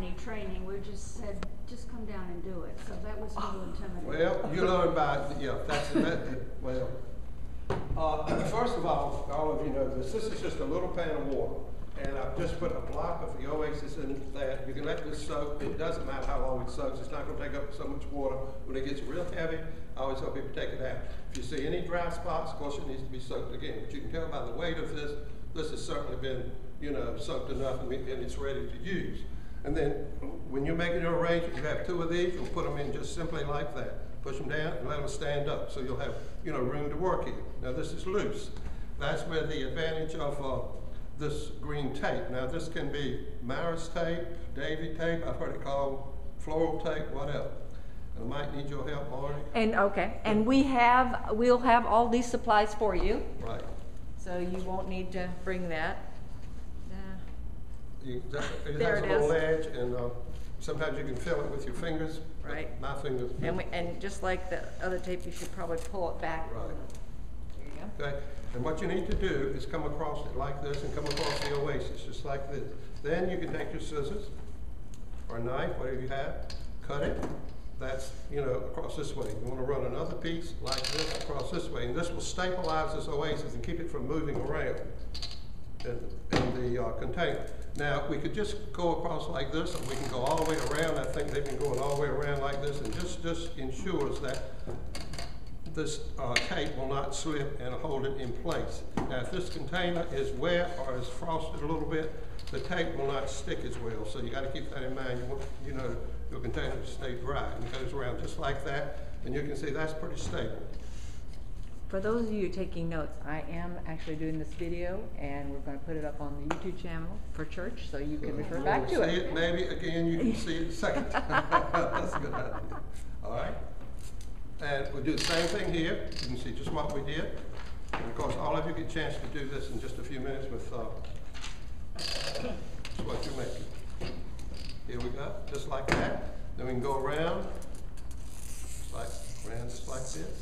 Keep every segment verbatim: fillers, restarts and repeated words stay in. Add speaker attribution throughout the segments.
Speaker 1: any training. We just said, just come down and do it. So that was a little intimidating.
Speaker 2: Well, you learn by, yeah, that's the method. Well, uh, first of all, all of you know this. This is just a little pan of water. And I've just put a block of the Oasis in there. You can let this soak. It doesn't matter how long it soaks. It's not going to take up so much water. When it gets real heavy, I always tell people to take it out. If you see any dry spots, of course it needs to be soaked again. But you can tell by the weight of this, this has certainly been, you know, soaked enough and, and it's ready to use. And then when you're making your arrangement, you have two of these. You'll put them in just simply like that. Push them down and let them stand up so you'll have, you know, room to work in. Now this is loose. That's where the advantage of uh, this green tape. Now this can be Maris tape, Davy tape, I've heard it called floral tape, whatever. And I might need your help, Marty.
Speaker 3: And okay, and we have, we'll have all these supplies for you.
Speaker 2: Right.
Speaker 3: So you won't need to bring that. Uh,
Speaker 2: You, that, it
Speaker 3: there
Speaker 2: has
Speaker 3: it
Speaker 2: a little
Speaker 3: is.
Speaker 2: edge, and uh, sometimes you can fill it with your fingers.
Speaker 3: Right.
Speaker 2: My fingers.
Speaker 3: And, we, and just like the other tape, you should probably pull it back.
Speaker 2: Right.
Speaker 3: There you go.
Speaker 2: Okay. And what you need to do is come across it like this and come across the Oasis, just like this. Then you can take your scissors or a knife, whatever you have, cut it. That's, you know, across this way. You want to run another piece like this across this way. And this will stabilize this Oasis and keep it from moving around in, in the uh, container. Now, we could just go across like this, or we can go all the way around. I think they've been going all the way around like this, and just, just ensures that this uh, tape will not slip and hold it in place. Now, if this container is wet or is frosted a little bit, the tape will not stick as well. So you got to keep that in mind. You want, you know, your container to stay dry. And it goes around just like that, and you can see that's pretty stable.
Speaker 3: For those of you taking notes, I am actually doing this video, and we're going to put it up on the YouTube channel for church, so you can refer back to it.
Speaker 2: See it, maybe again you can see it a second time. That's a good idea. All right. And we'll do the same thing here. You can see just what we did. And of course, all of you get a chance to do this in just a few minutes with uh, what you're making. Here we go, just like that. Then we can go around, just like, around just like this.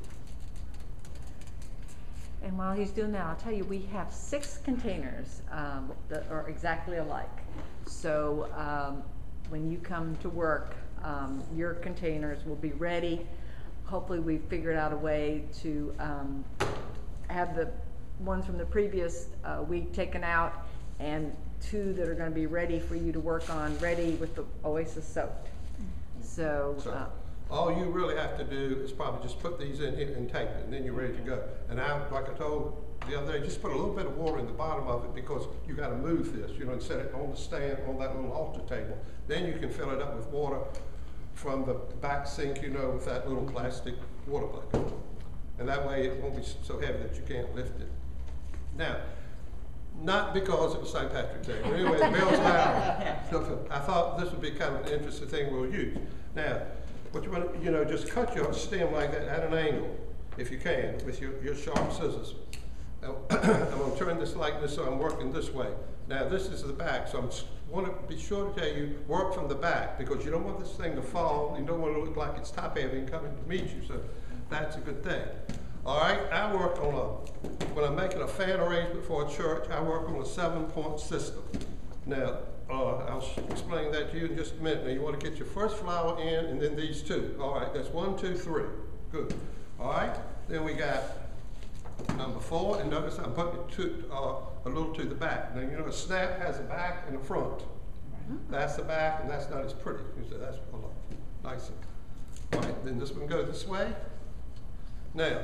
Speaker 3: And while he's doing that, I'll tell you, we have six containers um, that are exactly alike. So um, when you come to work, um, your containers will be ready. Hopefully we figured out a way to um, have the ones from the previous uh, week taken out, and two that are going to be ready for you to work on, ready with the Oasis soaked. So,
Speaker 2: So
Speaker 3: uh,
Speaker 2: all you really have to do is probably just put these in here and tape it, and then you're ready to go. And I, like I told the other day, just put a little bit of water in the bottom of it, because you got to move this, you know, and set it on the stand on that little altar table. Then you can fill it up with water from the back sink, you know, with that little plastic water bucket. And that way it won't be so heavy that you can't lift it. Now, not because it was Saint Patrick's Day. But anyway, the bell's loud. I thought this would be kind of an interesting thing we'll use. Now, what you want to, you know, just cut your stem like that at an angle, if you can, with your, your sharp scissors. Now, I'm going to turn this like this, so I'm working this way. Now, this is the back, so I want to be sure to tell you, work from the back, because you don't want this thing to fall. You don't want it to look like it's top heavy and coming to meet you, so that's a good thing. All right, I work on a, when I'm making a fan arrangement for a church, I work on a seven-point system. Now, uh, I'll explain that to you in just a minute. Now, you want to get your first flower in, and then these two. All right, that's one, two, three. Good. All right, then we got number four, and notice I'm putting it to, uh, a little to the back. Now, you know, a snap has a back and a front. That's the back, and that's not as pretty. So that's a lot nicer. All right, then this one goes this way. Now,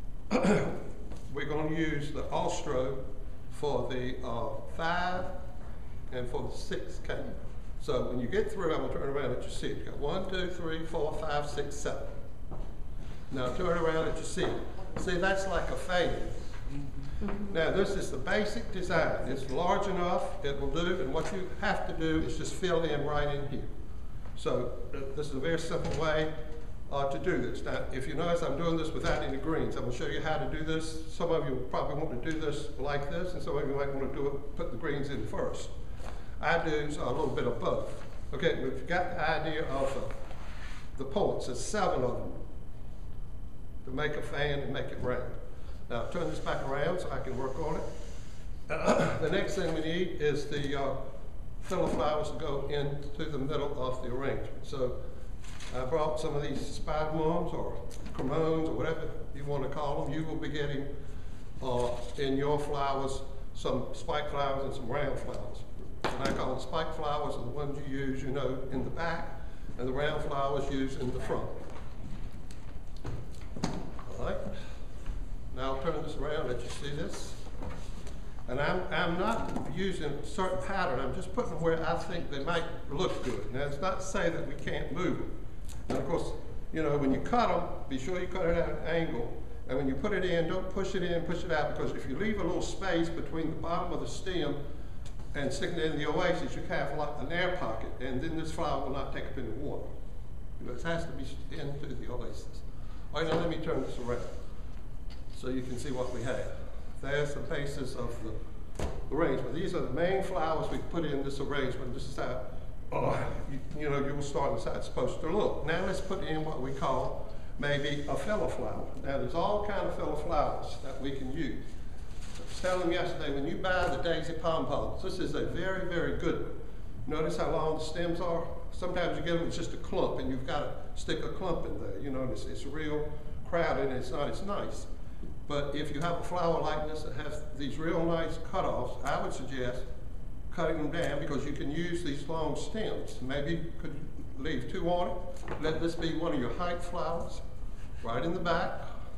Speaker 2: we're going to use the Austro for the uh, five and for the six cane. So when you get through, I'm going to turn around at your seat. You got one, two, three, four, five, six, seven. Now turn around at your seat. See, that's like a fan. Now this is the basic design. It's large enough, it will do, and what you have to do is just fill in right in here. So uh, this is a very simple way uh, to do this. Now, if you notice, I'm doing this without any greens. I'm going to show you how to do this. Some of you will probably want to do this like this, and some of you might want to do it, put the greens in first. I do a little bit of both. Okay, we've got the idea of uh, the points. There's seven of them to make a fan and make it round. Now turn this back around so I can work on it. Uh, the next thing we need is the uh, filler flowers to go into the middle of the arrangement. So I brought some of these spider mums or cremones or whatever you want to call them. You will be getting uh, in your flowers some spike flowers and some round flowers. And I call the spike flowers are the ones you use, you know, in the back, and the round flowers used in the front. All right. Now I'll turn this around, let you see this. And I'm, I'm not using a certain pattern, I'm just putting them where I think they might look good. Now it's not to say that we can't move them. And of course, you know, when you cut them, be sure you cut it at an angle. And when you put it in, don't push it in, push it out, because if you leave a little space between the bottom of the stem and sticking it in the oasis, you have like an air pocket, and then this flower will not take up any water. You know, it has to be into the oasis. All right, now let me turn this around so you can see what we have. There's the basis of the arrangement. These are the main flowers we put in this arrangement. This is how, uh, you, you know, you will start this how it's supposed to look. Now let's put in what we call maybe a filler flower. Now there's all kind of filler flowers that we can use. I was telling them yesterday, when you buy the daisy pom-poms, this is a very, very good one. Notice how long the stems are? Sometimes you get them with just a clump, and you've got to stick a clump in there. You know, it's, it's real crowded, and it's not as nice. But if you have a flower like this that has these real nice cutoffs, I would suggest cutting them down, because you can use these long stems. Maybe you could leave two on it. Let this be one of your height flowers, right in the back.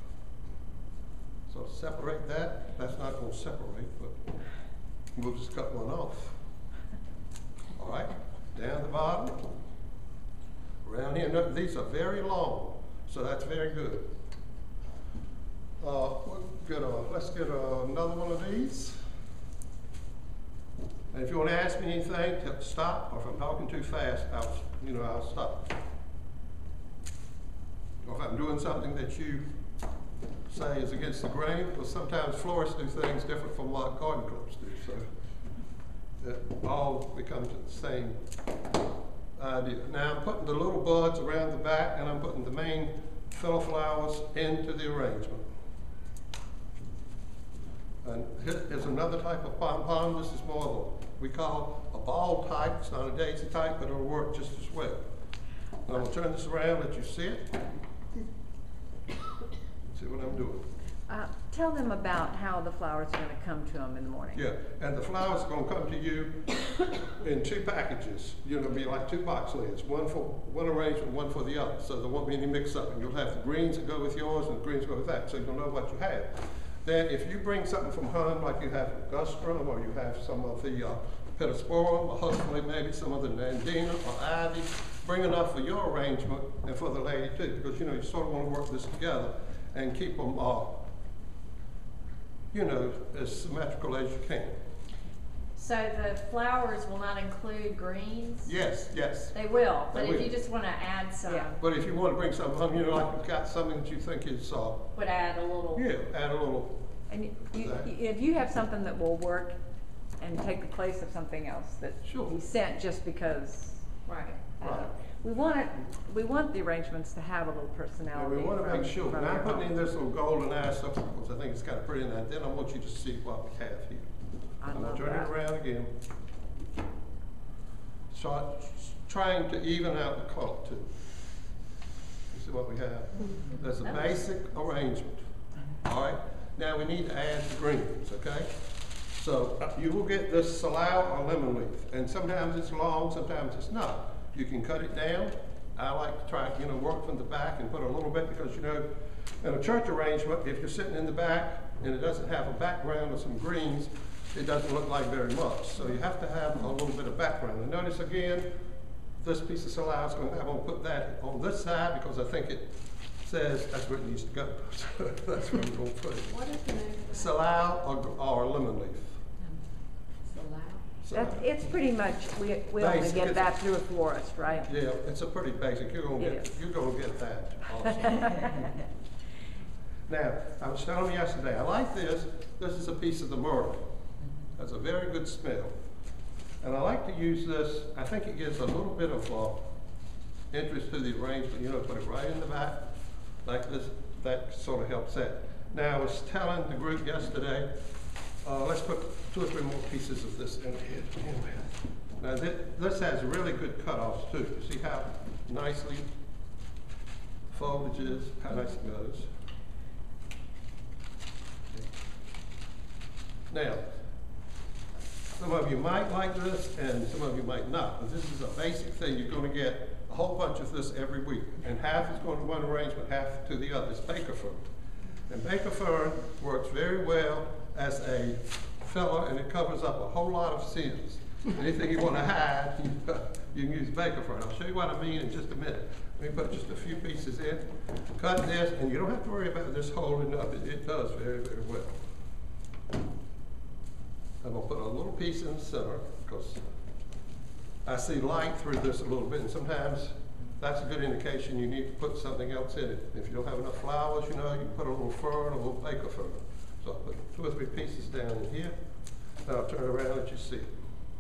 Speaker 2: So separate that. That's not going to separate, but we'll just cut one off. All right, down the bottom, around here. No, these are very long, so that's very good. Uh, we'll get a, let's get a, another one of these. And if you want to ask me anything, stop, or if I'm talking too fast, I'll, you know, I'll stop. Or if I'm doing something that you say is against the grain, because sometimes florists do things different from what garden clubs do, so it all becomes the same idea. Now I'm putting the little buds around the back, and I'm putting the main filler flowers into the arrangement. And here's another type of pom-pom. This is more of a, we call a ball type. It's not a daisy type, but it'll work just as well. And I'm gonna turn this around, let you see it. See what I'm doing.
Speaker 3: Uh, tell them about how the flowers are going to come to them in the morning.
Speaker 2: Yeah, and the flowers are going to come to you in two packages. You're going to be like two box lids, one for one arrangement, one for the other. So there won't be any mix up, and you'll have the greens that go with yours and the greens go with that, so you'll know what you have. Then if you bring something from home, like you have Gustrum, or you have some of the uh, Pittosporum, or hopefully maybe some of the Nandina or Ivy, bring enough for your arrangement and for the lady too, because you know you sort of want to work this together and keep them uh, you know, as symmetrical as you can.
Speaker 4: So the flowers will not include greens?
Speaker 2: Yes, yes.
Speaker 4: They will,
Speaker 2: They
Speaker 4: but if
Speaker 2: will.
Speaker 4: you just want to add some,
Speaker 3: Yeah.
Speaker 2: But if you want to bring something home, you know, like you've got something that you think is, uh,
Speaker 4: would add a little.
Speaker 2: yeah, add a little.
Speaker 3: And you, you,
Speaker 2: Exactly.
Speaker 3: if you have something that will work and take the place of something else that
Speaker 2: Sure.
Speaker 3: he sent just because,
Speaker 4: Right.
Speaker 3: uh,
Speaker 2: Right.
Speaker 3: we want it, we want the arrangements to have a little
Speaker 2: And
Speaker 3: personality.
Speaker 2: we want to
Speaker 3: from-
Speaker 2: make sure.
Speaker 3: from
Speaker 2: Now I'm
Speaker 3: your
Speaker 2: putting in
Speaker 3: home.
Speaker 2: this little golden eye stuff because I think it's kind of pretty, and then I want you to see what we have here.
Speaker 3: I
Speaker 2: I'm
Speaker 3: love
Speaker 2: gonna turn
Speaker 3: that.
Speaker 2: it around again. Start trying to even out the color too. You see what we have? That's a basic arrangement. All right. Now we need to add the greens. Okay. So uh, you will get this salal or lemon leaf, and sometimes it's long, sometimes it's not. You can cut it down. I like to try, you know, work from the back and put a little bit, because you know, in a church arrangement, if you're sitting in the back and it doesn't have a background of some greens, it doesn't look like very much. So you have to have a little bit of background. And notice again, this piece of salal is going to, I'm going to put that on this side because I think it says that's where it needs to go. So that's where I'm going to put it.
Speaker 1: What is the name of that?
Speaker 2: Salal or, or lemon leaf.
Speaker 1: Salal?
Speaker 3: That's, it's pretty much, we, we only
Speaker 2: Basic,
Speaker 3: get
Speaker 2: it's-
Speaker 3: that through a florist, right?
Speaker 2: Yeah, it's a pretty basic. You're going to
Speaker 3: It
Speaker 2: get,
Speaker 3: is.
Speaker 2: you're going to get that also. Now, I was telling you yesterday, I like this. This is a piece of the myrtle. Has a very good smell. And I like to use this, I think it gives a little bit of uh, interest to the arrangement. You know, put it right in the back, like this. That sort of helps that. Now, I was telling the group yesterday, uh, let's put two or three more pieces of this in here. Now, this, this has really good cutoffs too. You see how nicely foliage is, how nice it goes. Now, some of you might like this and some of you might not, but this is a basic thing. You're going to get a whole bunch of this every week, and half is going to one arrangement, half to the other. It's Baker fern. And Baker fern works very well as a filler, and it covers up a whole lot of sins. Anything you want to hide, you, you can use Baker fern. I'll show you what I mean in just a minute. Let me put just a few pieces in, cut this, and you don't have to worry about this holding up. It, it does very, very well. I'm going to put a little piece in the center because I see light through this a little bit, and sometimes that's a good indication you need to put something else in it. If you don't have enough flowers, you know, you can put a little fern, a little Baker fern. So I'll put two or three pieces down in here, and I'll turn around and let you see it.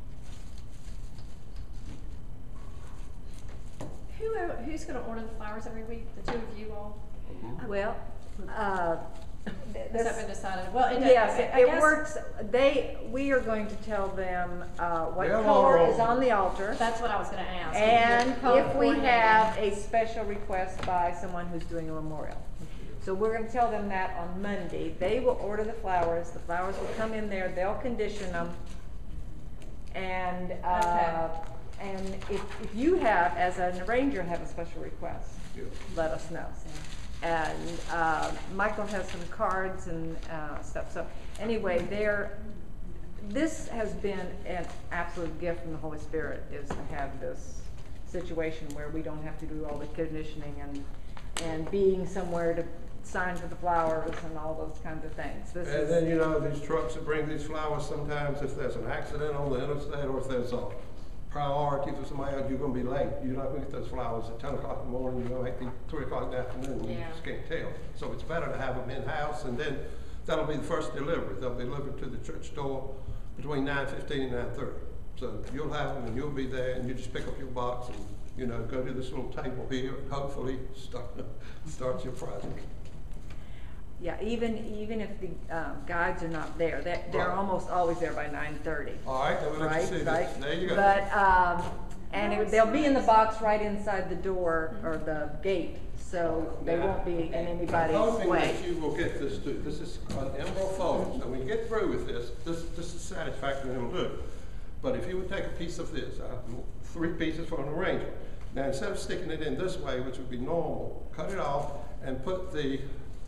Speaker 4: Who, who's gonna order the flowers every week? The two of you all?
Speaker 3: Well, uh,
Speaker 4: Has that been decided? Well, it,
Speaker 3: yes,
Speaker 4: I
Speaker 3: it
Speaker 4: guess
Speaker 3: works. They, we are going to tell them, uh, what
Speaker 2: They'll
Speaker 3: color
Speaker 2: all-
Speaker 3: is on the altar.
Speaker 4: That's what I was gonna ask.
Speaker 3: And
Speaker 4: Is your
Speaker 3: if we
Speaker 4: coordinating?
Speaker 3: have a special request by someone who's doing a memorial. So we're gonna tell them that on Monday. They will order the flowers, the flowers will come in there, they'll condition them. And, uh, and if, if you have, as an arranger, have a special request,
Speaker 2: Yeah.
Speaker 3: let us know. And, uh, Michael has some cards and, uh, stuff, so anyway, there, this has been an absolute gift from the Holy Spirit, is to have this situation where we don't have to do all the conditioning and, and being somewhere to sign for the flowers and all those kinds of things. This
Speaker 2: And
Speaker 3: is,
Speaker 2: then, you know, these trucks that bring these flowers, sometimes if there's an accident on the interstate or if there's a priority for somebody else, you're gonna be late. You're not gonna get those flowers at ten o'clock in the morning, you know, it might be three o'clock in the afternoon, you
Speaker 4: Yeah.
Speaker 2: just can't tell. So it's better to have them in-house, and then that'll be the first delivery. They'll be delivered to the church door between nine fifteen and nine thirty. So you'll have them and you'll be there, and you just pick up your box and, you know, go to this little table here and hopefully start, start your project.
Speaker 3: yeah, even, even if the, um, guides are not there, they're, they're
Speaker 2: Right.
Speaker 3: almost always there by nine thirty.
Speaker 2: All right, then we'll let you
Speaker 3: Right,
Speaker 2: see this.
Speaker 3: right.
Speaker 2: There you go.
Speaker 3: But, um, and
Speaker 4: Oh,
Speaker 3: it- they'll be in the
Speaker 4: nice.
Speaker 3: box right inside the door or the gate, so they
Speaker 2: Now,
Speaker 3: won't be in
Speaker 2: I'm
Speaker 3: anybody's
Speaker 2: hoping
Speaker 3: way.
Speaker 2: that you will get this too. This is an emerald foliage. So when you get through with this, this, this is satisfactory and it'll do. But if you would take a piece of this, uh, three pieces for an arrangement. Now, instead of sticking it in this way, which would be normal, cut it off and put the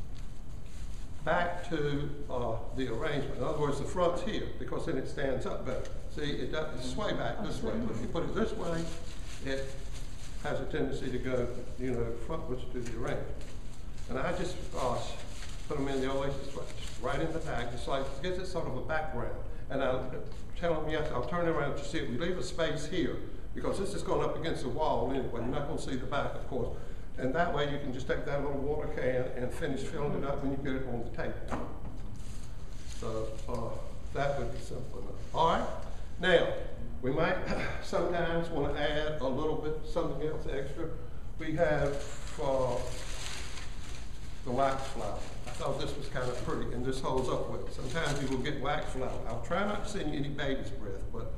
Speaker 2: back to uh, the arrangement. In other words, the front's here, because then it stands up better. See, it doesn't sway back this way. But if you put it this way, it has a tendency to go, you know, frontwards to the arrangement. And I just uh, put them in the oasis place, right in the back, just like, it gives it sort of a background. And I'll tell them, yes, I'll turn it around to see it. We leave a space here, because this is going up against the wall anyway. You're not going to see the back, of course. And that way you can just take that little water can and finish filling it up when you get it on the table. So uh, that would be simple enough. All right. Now, we might sometimes want to add a little bit, something else extra. We have uh, the wax flower. I thought this was kind of pretty, and this holds up well. Sometimes you will get wax flower. I'll try not to send you any baby's breath, but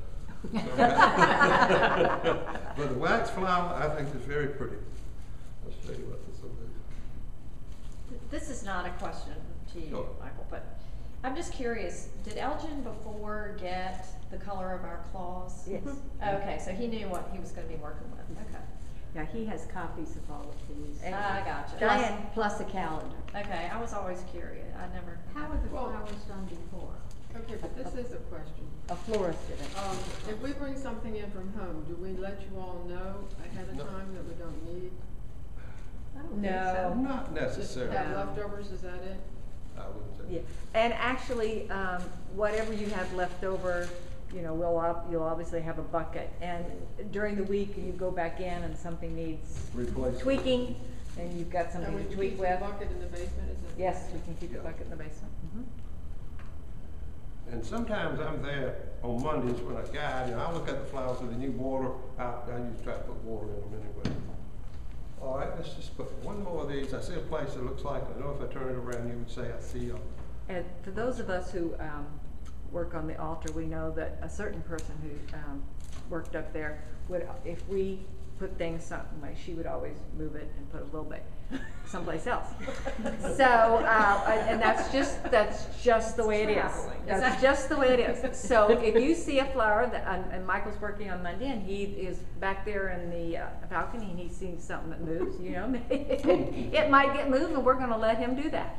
Speaker 2: but the wax flower I think is very pretty. Let's show you what this will do.
Speaker 4: This is not a question to you,
Speaker 2: Sure.
Speaker 4: Michael, but I'm just curious, did Elgin before get the color of our claws?
Speaker 3: Yes.
Speaker 4: Okay, so he knew what he was gonna be working with, okay.
Speaker 5: Yeah, he has copies of all of these.
Speaker 3: And-
Speaker 4: I gotcha.
Speaker 5: Plus,
Speaker 3: Diane.
Speaker 5: plus a calendar.
Speaker 4: Okay, I was always curious, I never.
Speaker 1: How were the
Speaker 6: Well-
Speaker 1: flowers done before?
Speaker 6: Okay, but this is a question.
Speaker 3: A florist did it.
Speaker 6: Um, if we bring something in from home, do we let you all know ahead of
Speaker 2: No.
Speaker 6: time that we don't need?
Speaker 4: I don't think
Speaker 3: No.
Speaker 4: so.
Speaker 2: Not
Speaker 6: Just
Speaker 2: necessarily.
Speaker 6: have
Speaker 3: No.
Speaker 6: leftovers, is that it?
Speaker 2: I wouldn't say.
Speaker 3: Yeah, and actually, um, whatever you have left over, you know, we'll, ob- you'll obviously have a bucket. And during the week, you go back in and something needs
Speaker 2: Replace it.
Speaker 3: tweaking, and you've got
Speaker 6: And
Speaker 3: something
Speaker 6: we
Speaker 3: to
Speaker 6: can
Speaker 3: tweak
Speaker 6: keep the
Speaker 3: with.
Speaker 6: bucket in the basement, is it?
Speaker 3: Yes, we can keep the
Speaker 2: Yeah.
Speaker 3: bucket in the basement. Mhm.
Speaker 2: And sometimes I'm there on Mondays when I guide, and I look at the flowers with the new water. I, I usually try to put water in them anyway. All right, let's just put one more of these. I see a place that looks like, I know if I turn it around, you would say I see a,
Speaker 3: And for those of us who um, work on the altar, we know that a certain person who um, worked up there, would, if we put things something way, she would always move it and put a little bit someplace else. So, uh, and and that's just, that's just the way it is.
Speaker 4: Traveling.
Speaker 3: That's just the way it is. So if you see a flower that, and, and Michael's working on Monday, and he is back there in the uh, balcony, and he's seeing something that moves, you know, it might get moved, and we're gonna let him do that.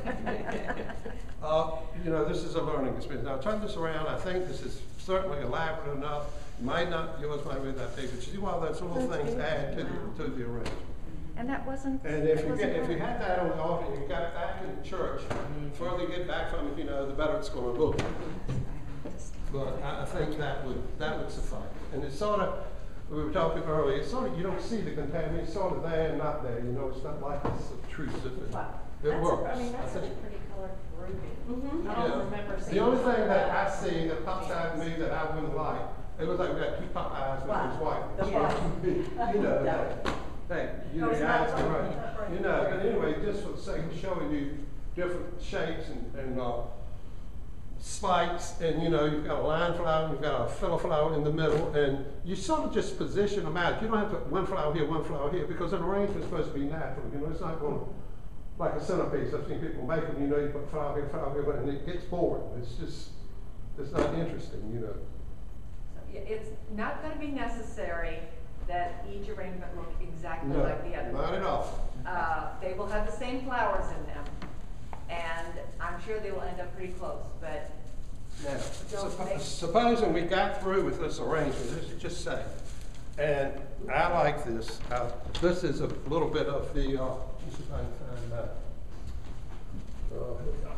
Speaker 2: Uh, you know, this is a learning experience. Now, turn this around, I think this is certainly elaborate enough. Might not, yours might be that big, but you see why those little things add to the, to the arrangement.
Speaker 3: And that wasn't.
Speaker 2: And if
Speaker 3: that
Speaker 2: you
Speaker 3: wasn't
Speaker 2: get, if you
Speaker 3: bad.
Speaker 2: had that on the altar, and you got back in the church, the further you get back from it, you know, the better it's gonna look. But I, I think that would, that would suffice. And it's sort of, we were talking earlier, it's sort of, you don't see the contaminant, it's sort of there and not there, you know, it's not like it's obtrusive. It, it
Speaker 4: That's
Speaker 2: works.
Speaker 4: a, I mean, that's such a
Speaker 2: think.
Speaker 4: pretty color grouping.
Speaker 5: Mhm.
Speaker 4: I don't
Speaker 2: Yeah.
Speaker 4: remember seeing.
Speaker 2: The only thing that I
Speaker 4: that.
Speaker 2: see that pops out at me that I wouldn't like, it was like we had two pop eyes when it was white.
Speaker 5: The white.
Speaker 2: You know, that, hey, you know,
Speaker 5: Oh, it's
Speaker 2: your
Speaker 5: not
Speaker 2: eyes are
Speaker 5: right.
Speaker 2: right.
Speaker 5: Not right.
Speaker 2: You know, but anyway, just for the sake of showing you different shapes and, and, uh, spikes, and you know, you've got a line flower, and you've got a filler flower in the middle, and you sort of just position them out. You don't have to put one flower here, one flower here, because an arrangement's supposed to be natural, you know, it's not going to, like a centerpiece, I've seen people make them, you know, you put flower here, flower here, and it gets boring. It's just, it's not interesting, you know.
Speaker 3: So, yeah, it's not gonna be necessary that each arrangement look exactly
Speaker 2: No,
Speaker 3: like the other.
Speaker 2: not at all.
Speaker 3: Uh, they will have the same flowers in them, and I'm sure they will end up pretty close, but
Speaker 2: Now,
Speaker 3: Don't
Speaker 2: suppo-
Speaker 3: make-
Speaker 2: supposing we got through with this arrangement, this is just say, and I like this, uh, this is a little bit of the, uh, let me see if I can find that. Uh, here we go.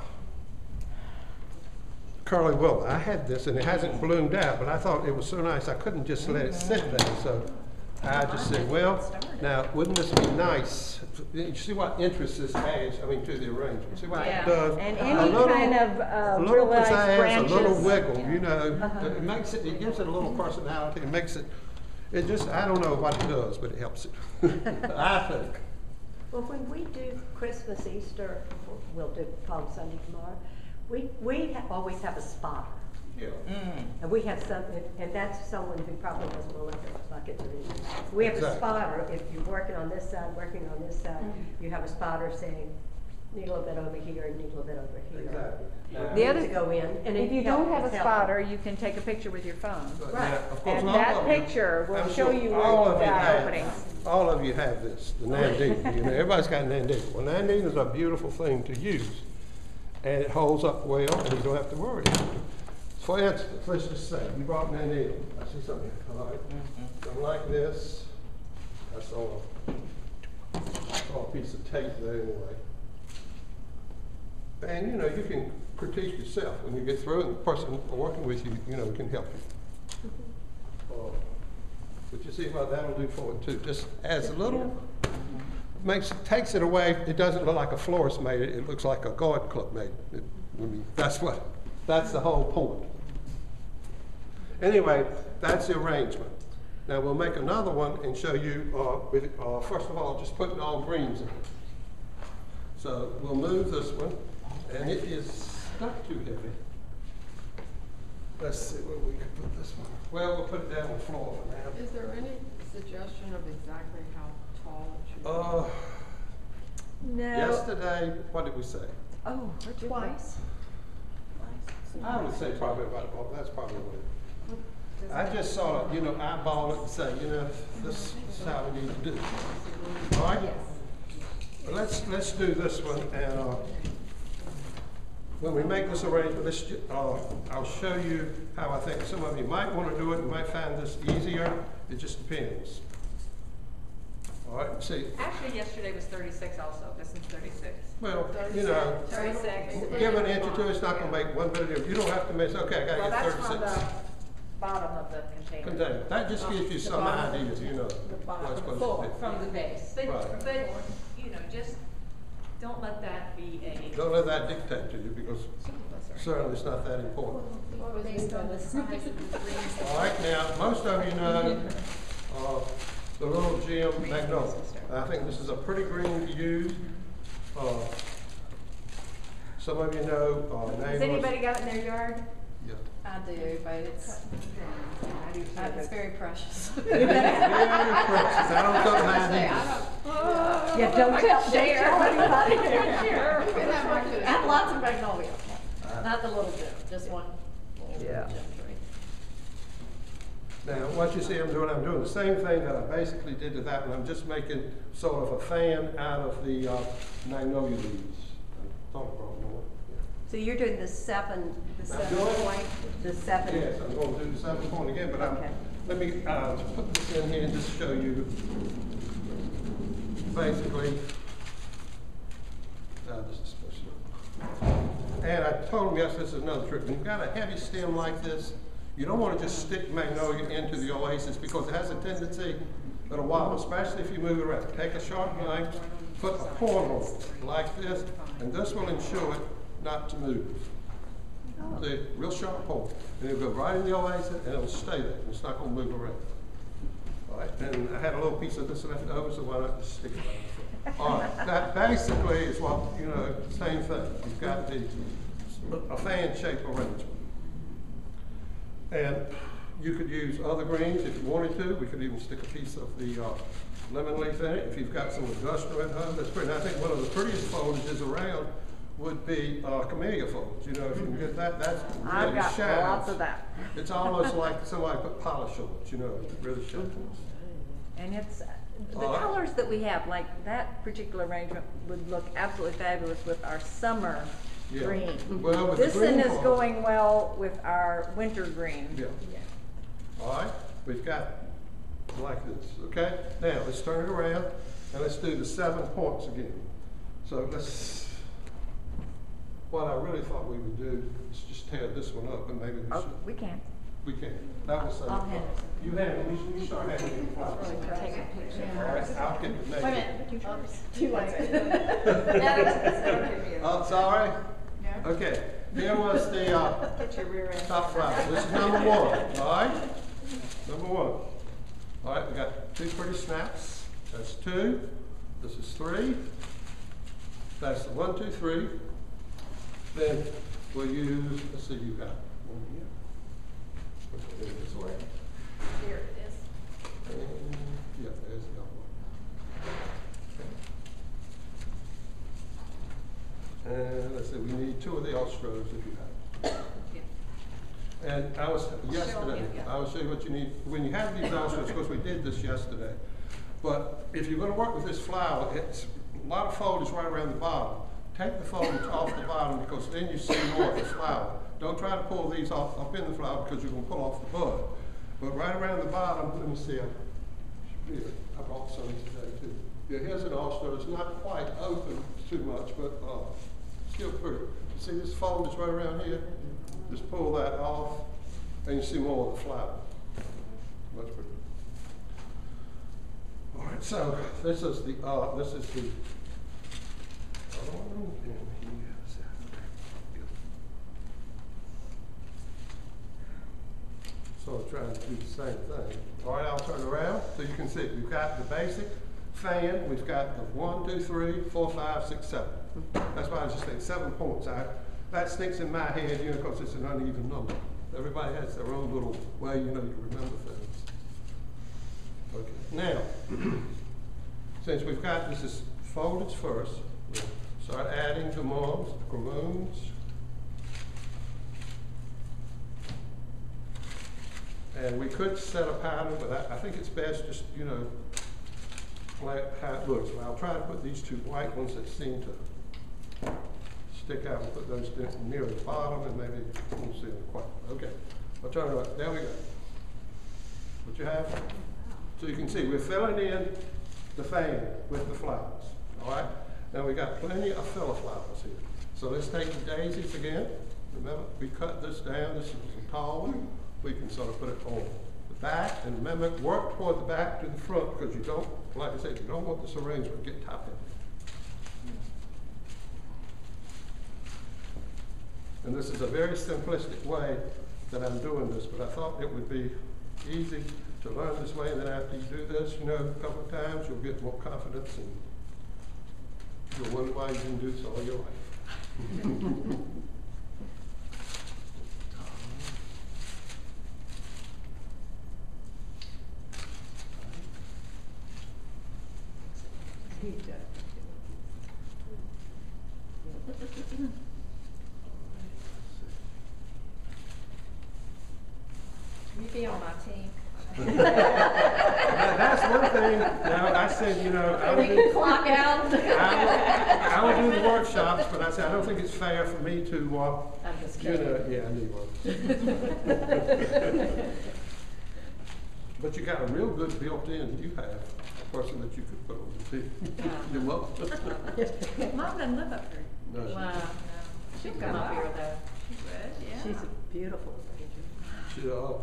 Speaker 2: Curly Willow, I had this and it hasn't bloomed out, but I thought it was so nice, I couldn't just let it sit there, so I just said, well, now, wouldn't this be nice? You see what interest this adds, I mean, to the arrangement, see what
Speaker 4: Yeah.
Speaker 2: it does?
Speaker 3: And
Speaker 2: A
Speaker 3: any
Speaker 2: little-
Speaker 3: kind of,
Speaker 2: a
Speaker 3: uh,
Speaker 2: little
Speaker 3: real nice
Speaker 2: pizzazz,
Speaker 3: branches.
Speaker 2: a little wiggle,
Speaker 3: Yeah.
Speaker 2: you know,
Speaker 3: Uh-huh.
Speaker 2: it makes it, it gives it a little personality, it makes it, it just, I don't know what it does, but it helps it, I think.
Speaker 5: Well, when we do Christmas, Easter, we'll do Palm Sunday tomorrow, we, we ha- always have a spotter.
Speaker 2: Yeah.
Speaker 5: And we have some, and that's someone who probably doesn't know what their buckets are in. We have a
Speaker 2: Exactly.
Speaker 5: spotter, if you're working on this side, working on this side, you have a spotter saying, need a little bit over here, and need a little bit over here.
Speaker 2: Exactly. Now-
Speaker 3: The other-
Speaker 5: To go in, and
Speaker 3: If
Speaker 5: it
Speaker 3: you don't
Speaker 5: helps-
Speaker 3: have a
Speaker 5: it's helpful.
Speaker 3: spotter, you can take a picture with your phone.
Speaker 2: But
Speaker 5: Right.
Speaker 2: now, of course,
Speaker 3: And
Speaker 2: all
Speaker 3: that
Speaker 2: of you-
Speaker 3: picture will
Speaker 2: I'm
Speaker 3: show
Speaker 2: sure
Speaker 3: you
Speaker 2: all
Speaker 3: where
Speaker 2: of
Speaker 3: the
Speaker 2: you have-
Speaker 3: openings.
Speaker 2: All of you have this, the Nandina, you know, everybody's got Nandina. Well, Nandina is a beautiful thing to use, and it holds up well, and you don't have to worry. For instance, let's just say, you brought Nandina, I see something, all right, something like this, I saw, a- saw a piece of tape there anyway. And, you know, you can critique yourself when you get through, and the person working with you, you know, can help you. Uh, But you see what that'll do for it too, just adds a little, makes, takes it away, it doesn't look like a florist made it, it looks like a garden club made it. It- I mean, that's what, that's the whole point. Anyway, that's the arrangement. Now we'll make another one and show you, uh, with, uh, first of all, just putting all greens in it. So we'll move this one, and it is not too heavy. Let's see where we can put this one. Well, we'll put it down on the floor for now.
Speaker 6: Is there any suggestion of exactly how tall it should be?
Speaker 2: Uh,
Speaker 3: No.
Speaker 2: yesterday, what did we say?
Speaker 3: Oh,
Speaker 4: Twice.
Speaker 2: I would say probably about, well, that's probably what it. I just sort of, you know, eyeball it and say, you know, this is how we need to do it. All right? Well, let's, let's do this one, and, uh, when we make this arrangement, let's, ju- uh, I'll show you how I think some of you might want to do it, you might find this easier, it just depends. All right, see,
Speaker 3: Actually, yesterday was thirty-six also, this is thirty-six.
Speaker 2: well, you know,
Speaker 3: thirty-six.
Speaker 2: give an inch or two, it's not gonna make one bit of difference, you don't have to miss, okay, I
Speaker 3: Well,
Speaker 2: gotta
Speaker 3: that's
Speaker 2: get
Speaker 3: from
Speaker 2: thirty-six.
Speaker 3: the bottom of the container.
Speaker 2: Container, that just gives you some idea, you know, what's supposed to be.
Speaker 3: From the base. But,
Speaker 2: Right.
Speaker 3: but, you know, just don't let that be a.
Speaker 2: Don't let that dictate to you, because certainly it's not that important.
Speaker 4: Based on the size of the trees.
Speaker 2: All right, now, most of you know, uh, the little gem magnolia. I think this is a pretty green to use. Uh, Some of you know, uh, name
Speaker 3: Has
Speaker 2: was-
Speaker 3: anybody got it in their yard?
Speaker 2: Yeah.
Speaker 4: I do, but it's,
Speaker 3: I do too,
Speaker 4: uh, it's
Speaker 3: but-
Speaker 4: very precious.
Speaker 2: Very precious. I don't come high
Speaker 4: Say,
Speaker 2: these.
Speaker 4: I don't.
Speaker 5: Yeah, don't
Speaker 4: I
Speaker 5: tell,
Speaker 4: can
Speaker 5: don't
Speaker 4: share.
Speaker 5: tell anybody.
Speaker 4: Share.
Speaker 6: You can have one to the-
Speaker 4: I have lots of magnolia, not the little gem, just one little
Speaker 3: Yeah.
Speaker 4: gem tree.
Speaker 2: Now, what you see I'm doing, I'm doing the same thing that I basically did to that one. I'm just making sort of a fan out of the uh, magnolia leaves. I thought I brought more.
Speaker 5: So you're doing the seven, the
Speaker 2: I'm
Speaker 5: seven
Speaker 2: doing-
Speaker 5: point, the seven?
Speaker 2: Yes, I'm going to do the seven point again, but I'm,
Speaker 5: Okay.
Speaker 2: let me uh, put this in here and just show you basically, uh, this is supposed to, and I told him, yes, this is another trick. When you've got a heavy stem like this, you don't want to just stick magnolia into the oasis because it has a tendency it'll wobble, especially if you move it around. Take a sharp knife, put a point on it like this, and this will ensure it not to move.
Speaker 5: Oh.
Speaker 2: See, real sharp point. And it'll go right in the oasis and it'll stay there. It's not gonna move around. All right, and I had a little piece of this left over, so why not just stick it right in front? All right, that basically is what, you know, same thing. You've got the, a fan shape arrangement. And you could use other greens if you wanted to. We could even stick a piece of the uh, lemon leaf in it. If you've got some industrial at home, that's pretty. And I think one of the prettiest foliages around would be uh, camellia foliage. You know, if you can get that, that's really
Speaker 3: I've got
Speaker 2: shines.
Speaker 3: lots of that.
Speaker 2: It's almost like somebody put polish on it, you know, it really shines.
Speaker 3: And it's, the
Speaker 2: All right.
Speaker 3: colors that we have, like that particular arrangement would look absolutely fabulous with our summer
Speaker 2: Yeah.
Speaker 3: green.
Speaker 2: Well, with the
Speaker 3: This one
Speaker 2: green
Speaker 3: is
Speaker 2: part-
Speaker 3: going well with our winter green.
Speaker 2: Yeah. All right, we've got like this, okay? Now, let's turn it around and let's do the seven points again. So let's, what I really thought we would do is just tear this one up and maybe we
Speaker 3: Oh,
Speaker 2: should.
Speaker 3: we can.
Speaker 2: We can. That was.
Speaker 5: I'll hand it.
Speaker 2: You hand it, you, you start handing it. All
Speaker 1: Take a picture.
Speaker 2: right, I'll get the
Speaker 4: Wait a
Speaker 2: name.
Speaker 4: minute, do you want it?
Speaker 2: Oh, sorry? Okay, here was the, uh,
Speaker 5: Get your rear end.
Speaker 2: top flower. This is number one, all right? Number one. All right, we got two pretty snaps. That's two. This is three. That's the one, two, three. Then we'll use, let's see, you got one here. Which one is this way?
Speaker 4: Here it is.
Speaker 2: And, yeah, there's the other one. And let's see, we need two of the Ostros if you have. And I was, yesterday, I will show you what you need, when you have these Ostros, of course, we did this yesterday. But if you're gonna work with this flower, it's a lot of foliage right around the bottom. Take the foliage off the bottom because then you see more of the flower. Don't try to pull these off up in the flower because you're gonna pull off the bud. But right around the bottom, let me see, I, here, I brought some today too. Yeah, here's an Ostro, it's not quite open too much, but, uh, still pretty. See this foliage right around here? Just pull that off and you see more of the flower. Much prettier. All right, so this is the, uh, this is the, other one, and here's that. So I'm trying to do the same thing. All right, I'll turn around so you can see. We've got the basic fan, we've got the one, two, three, four, five, six, seven. That's why I just think seven points. I, that sticks in my head, you know, because it's an uneven number. Everybody has their own little way, you know, you remember things. Okay, now, since we've got, this is foliage first, we'll start adding the mums, the gramoons. And we could set a pattern, but I, I think it's best just, you know, like how it looks. But I'll try to put these two white ones that seem to stick out and put those down near the bottom and maybe we'll see them quite. Okay, I'll turn it around. There we go. What you have? So you can see we're filling in the fan with the flowers. All right. Now we got plenty of filler flowers here. So let's take the daisies again. Remember, we cut this down. This is a tall one. We can sort of put it on the back, and remember, work toward the back to the front because you don't, like I said, you don't want this arrangement to get top heavy. And this is a very simplistic way that I'm doing this, but I thought it would be easy to learn this way, and then after you do this, you know, a couple of times, you'll get more confidence, and you'll wonder why you didn't do this all your life.
Speaker 7: He does.
Speaker 4: You be on my team.
Speaker 2: That- That's one thing, now, I said, you know, I
Speaker 4: We
Speaker 2: would
Speaker 4: can
Speaker 2: do,
Speaker 4: clock out.
Speaker 2: I would, I would do the workshops, but I said, I don't think it's fair for me to, uh,
Speaker 4: I'm just
Speaker 2: you
Speaker 4: kidding.
Speaker 2: know, yeah, I need one. But you got a real good built-in, you have, a person that you could put on the team. Your mother.
Speaker 3: Mom doesn't live up here.
Speaker 2: No, she-
Speaker 4: Wow. She'll come up here though.
Speaker 3: She would, yeah.
Speaker 5: She's a beautiful lady.
Speaker 2: She, uh,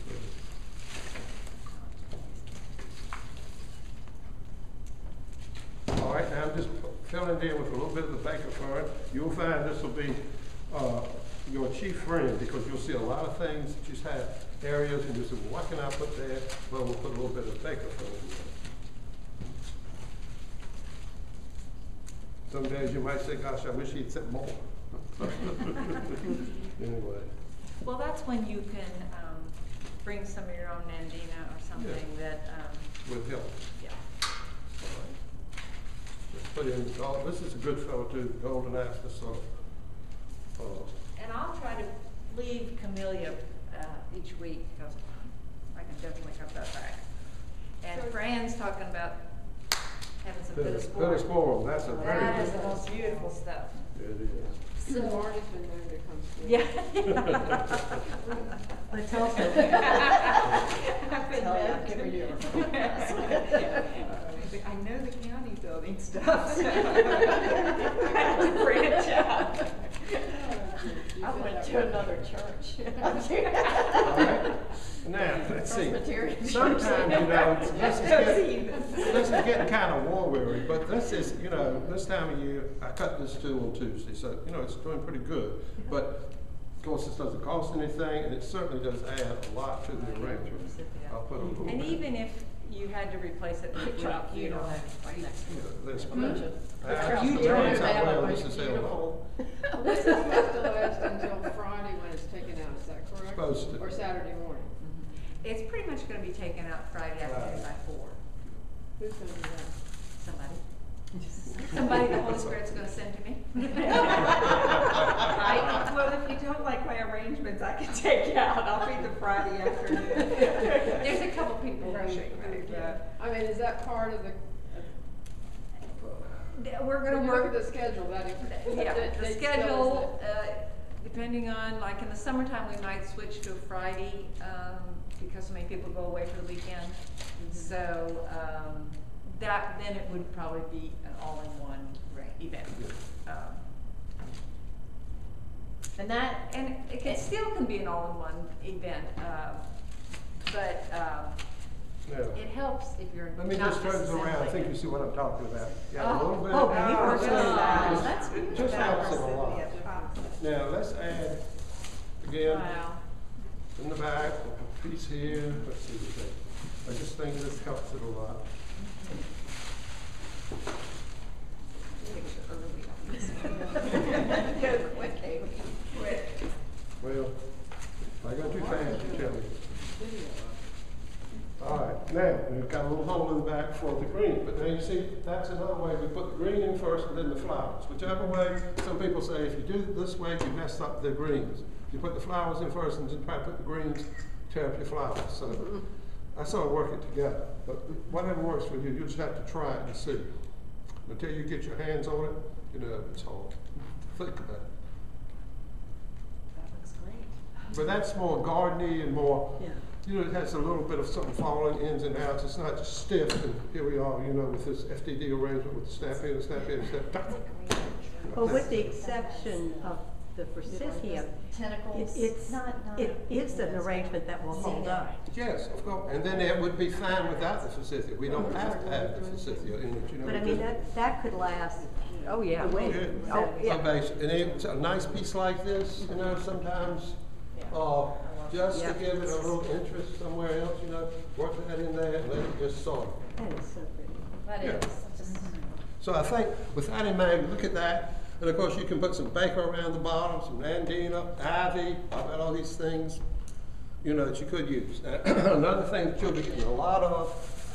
Speaker 2: all right, now I'm just filling in with a little bit of the Baker fern. You'll find this will be, uh, your chief friend, because you'll see a lot of things, just have areas, and you say, well, what can I put there? Well, we'll put a little bit of Baker fern in there. Some days you might say, gosh, I wish he'd said more. Anyway.
Speaker 3: Well, that's when you can, um, bring some of your own Nandina or something that, um,
Speaker 2: With help.
Speaker 3: yeah.
Speaker 2: All right. Let's put in, oh, this is a good fellow too, golden aspen, so, uh,
Speaker 3: And I'll try to leave camellia, uh, each week, because I can definitely cut that back. And Fran's talking about having some
Speaker 2: Bitter
Speaker 3: bittersporum.
Speaker 2: bittersporum, that's a very
Speaker 3: That is
Speaker 2: good.
Speaker 3: the most beautiful stuff.
Speaker 2: It is.
Speaker 6: So Marty's been known to come through.
Speaker 3: Yeah.
Speaker 5: But it's also,
Speaker 3: I've been
Speaker 7: Tell you,
Speaker 3: there.
Speaker 7: I've given you a
Speaker 3: I know the county building stuff, so I had to branch out.
Speaker 7: I went to another church.
Speaker 2: All right. Now, let's see.
Speaker 7: Presbyterian church.
Speaker 2: Sometimes, you know, this is getting, this is getting kind of war weary, but this is, you know, this time of year, I cut this too on Tuesday, so, you know, it's doing pretty good. But, of course, this doesn't cost anything, and it certainly does add a lot to the arrangement. I'll put a little bit.
Speaker 3: And even if you had to replace it with rock, you don't have to fight next to
Speaker 2: Yeah,
Speaker 3: it.
Speaker 2: there's
Speaker 7: Imagine.
Speaker 2: plenty.
Speaker 7: Across
Speaker 2: Uh,
Speaker 7: the
Speaker 2: it
Speaker 7: road,
Speaker 2: turns
Speaker 7: they
Speaker 2: out
Speaker 7: have a
Speaker 2: well,
Speaker 7: bunch
Speaker 2: this
Speaker 7: of
Speaker 2: is held up.
Speaker 7: beautiful.
Speaker 6: This is supposed to last until Friday when it's taken out, is that correct?
Speaker 2: Supposed to.
Speaker 6: Or Saturday morning?
Speaker 3: It's pretty much gonna be taken out Friday afternoon by four.
Speaker 6: Who's gonna do that?
Speaker 3: Somebody. Somebody the Holy Spirit's gonna send to me.
Speaker 8: Right, well, if you don't like my arrangements, I can take you out, I'll be the Friday afternoon.
Speaker 3: There's a couple people rushing, right?
Speaker 6: Yeah. I mean, is that part of the,
Speaker 3: We're
Speaker 6: when
Speaker 3: gonna
Speaker 6: you look at
Speaker 3: work,
Speaker 6: the schedule, that.
Speaker 3: yeah,
Speaker 6: that-
Speaker 3: the
Speaker 6: that
Speaker 3: schedule, uh, depending on, like in the summertime, we might switch to a Friday, um, because so many people go away for the weekend. So, um, that, then it would probably be an all-in-one event. Um,
Speaker 4: And that,
Speaker 3: And it can, still can be an all-in-one event, um, but, um,
Speaker 2: Yeah.
Speaker 3: it helps if you're
Speaker 2: Let me
Speaker 3: not
Speaker 2: just turn this around, I think
Speaker 3: disassembling.
Speaker 2: you see what I'm talking about. Got a
Speaker 3: Oh.
Speaker 2: little bit.
Speaker 5: Oh,
Speaker 2: of-
Speaker 5: beautiful.
Speaker 3: God,
Speaker 2: Just-
Speaker 3: that's
Speaker 2: It just helps it a lot.
Speaker 8: Wow.
Speaker 2: Now, let's add, again,
Speaker 3: Wow.
Speaker 2: in the back, a piece here, let's see what that, I just think this helps it a lot.
Speaker 8: Go quick, Amy. Quick.
Speaker 2: Well, if I go too fast, you tell me. All right, now, we've got a little hole in the back for the green, but now you see, that's another way, we put the green in first and then the flowers. Whichever way, some people say, if you do it this way, you mess up the greens. If you put the flowers in first and then try to put the greens, tear up your flowers. So I sort of work it together, but whatever works for you, you just have to try it and see. Until you get your hands on it, you know, it's hard. Think about it.
Speaker 3: That looks great.
Speaker 2: But that's more gardeny and more,
Speaker 5: yeah.
Speaker 2: you know, it has a little bit of something falling ins and outs. It's not just stiff, and here we are, you know, with this F D D arrangement with the snap in, snap in, snap.
Speaker 5: Well, with the exception of the forsythia, it,
Speaker 4: tentacles,
Speaker 5: it's,
Speaker 4: not, not.
Speaker 5: it is an arrangement that will hold up.
Speaker 2: Yes, of course, and then it would be fine without the forsythia. We don't have to have the forsythia in it, you know.
Speaker 5: But I mean, that, that could last
Speaker 3: Oh, yeah.
Speaker 5: a week.
Speaker 2: Yeah.
Speaker 5: Oh,
Speaker 2: So
Speaker 5: yeah.
Speaker 2: basic, and it's a nice piece like this, you know, sometimes, uh, just to
Speaker 5: Yeah.
Speaker 2: give it a little interest somewhere else, you know, work that in there and let it just sort.
Speaker 5: That is so pretty.
Speaker 4: That
Speaker 2: Yeah.
Speaker 4: is, just,
Speaker 2: So I think with that in mind, look at that. And of course, you can put some baker around the bottom, some nandina, ivy, I've got all these things, you know, that you could use. Uh, Another thing that you'll be getting a lot of,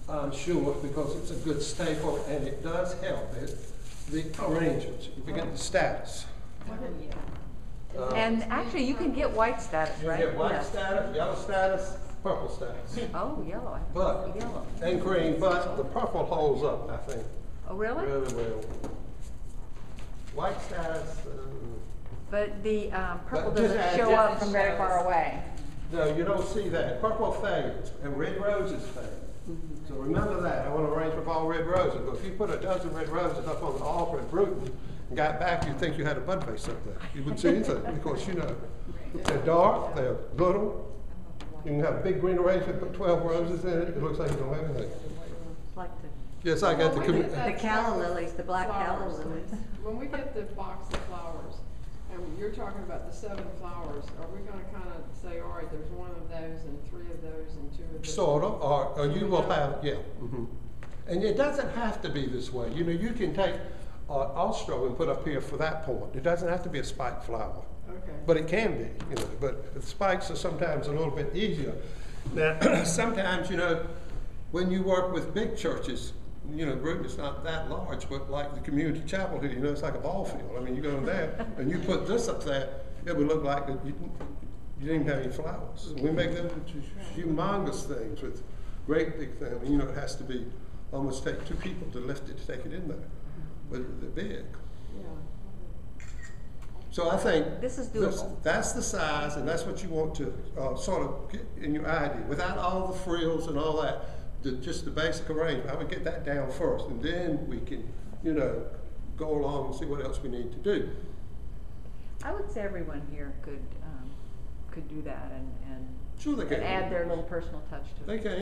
Speaker 2: I'm sure, because it's a good staple and it does help it, the arrangements, you forget the status. Uh,
Speaker 3: And actually, you can get white status,
Speaker 2: You
Speaker 3: right?
Speaker 2: get white
Speaker 3: Yes.
Speaker 2: status, yellow status, purple status,
Speaker 3: Oh, yellow, I
Speaker 2: but,
Speaker 3: thought yellow.
Speaker 2: and green, but the purple holds up, I think,
Speaker 3: Oh, really?
Speaker 2: really well. White status, um,
Speaker 3: But the, um, purple
Speaker 2: But just
Speaker 3: doesn't
Speaker 2: add
Speaker 3: show up
Speaker 2: different
Speaker 3: from very far
Speaker 4: shadows.
Speaker 3: away.
Speaker 2: no, you don't see that. Purple fades and red roses fade. So remember that. I want to arrange with all red roses. But if you put a dozen red roses up on the altar at Bruton and got back, you'd think you had a bud vase up there. You wouldn't see anything because, you know, they're dark, they're little. You can have a big green arrangement, put twelve roses in it. It looks like you don't have anything.
Speaker 5: It's like the,
Speaker 2: Yes, I got the.
Speaker 6: Well,
Speaker 2: commu-
Speaker 6: we did that
Speaker 5: the calla
Speaker 6: flower-
Speaker 5: lilies, the black calla
Speaker 6: flowers.
Speaker 5: lilies.
Speaker 6: When we get the box of flowers, and you're talking about the seven flowers, are we gonna kinda say, all right, there's one of those and three of those and two of those?
Speaker 2: Sort of, or, or you will have, yeah. mhm. And it doesn't have to be this way. You know, you can take uh, Austro and put up here for that point. It doesn't have to be a spiked flower.
Speaker 6: Okay.
Speaker 2: But it can be, you know, but the spikes are sometimes a little bit easier. Now, sometimes, you know, when you work with big churches, you know, Bruton is not that large, but like the community chapel here, you know, it's like a ball field. I mean, you go in there and you put this up there, it would look like that you, you didn't even have any flowers. We make them humongous things with great big things. You know, it has to be, almost take two people to lift it, to take it in there. But they're big.
Speaker 6: Yeah.
Speaker 2: So I think
Speaker 3: This is doable.
Speaker 2: that's the size, and that's what you want to uh, sort of get in your idea, without all the frills and all that. The, just the basic arrangement. I would get that down first, and then we can, you know, go along and see what else we need to do.
Speaker 3: I would say everyone here could, um, could do that and, and
Speaker 2: Sure, they can.
Speaker 3: and add their little personal touch to it.
Speaker 2: They can.